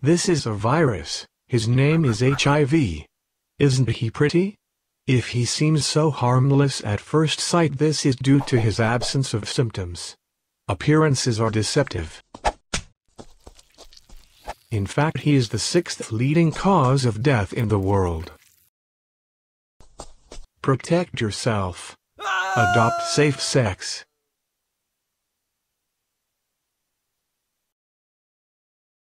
This is a virus. His name is HIV. Isn't he pretty? If he seems so harmless at first sight, this is due to his absence of symptoms. Appearances are deceptive. In fact, he is the 6th leading cause of death in the world. Protect yourself. Adopt safe sex.